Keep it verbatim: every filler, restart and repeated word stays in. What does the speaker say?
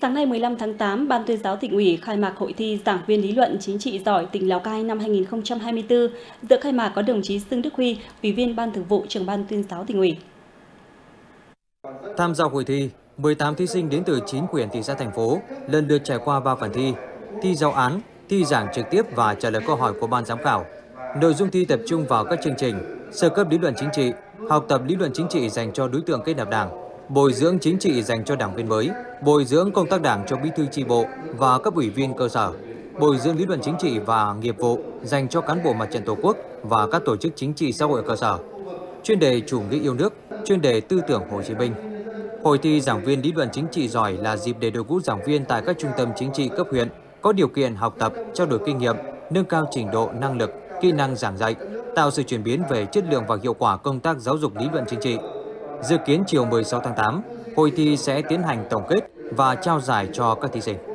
Sáng nay mười lăm tháng tám, Ban tuyên giáo Tỉnh ủy khai mạc hội thi giảng viên lý luận chính trị giỏi tỉnh Lào Cai năm hai nghìn không trăm hai mươi tư. Dự khai mạc có đồng chí Dương Đức Huy, Ủy viên Ban Thường vụ, Trưởng ban tuyên giáo Tỉnh ủy. Tham gia hội thi, mười tám thí sinh đến từ chín huyện, thị xã, thành phố lần lượt trải qua ba phần thi: thi giáo án, thi giảng trực tiếp và trả lời câu hỏi của ban giám khảo. Nội dung thi tập trung vào các chương trình sơ cấp lý luận chính trị, học tập lý luận chính trị dành cho đối tượng kết nạp đảng, bồi dưỡng chính trị dành cho đảng viên mới, bồi dưỡng công tác đảng cho bí thư chi bộ và cấp ủy viên cơ sở, bồi dưỡng lý luận chính trị và nghiệp vụ dành cho cán bộ mặt trận Tổ quốc và các tổ chức chính trị xã hội cơ sở. Chuyên đề chủ nghĩa yêu nước, chuyên đề tư tưởng Hồ Chí Minh. Hội thi giảng viên lý luận chính trị giỏi là dịp để đội ngũ giảng viên tại các trung tâm chính trị cấp huyện có điều kiện học tập, trao đổi kinh nghiệm, nâng cao trình độ năng lực, kỹ năng giảng dạy, tạo sự chuyển biến về chất lượng và hiệu quả công tác giáo dục lý luận chính trị. Dự kiến chiều mười sáu tháng tám, hội thi sẽ tiến hành tổng kết và trao giải cho các thí sinh.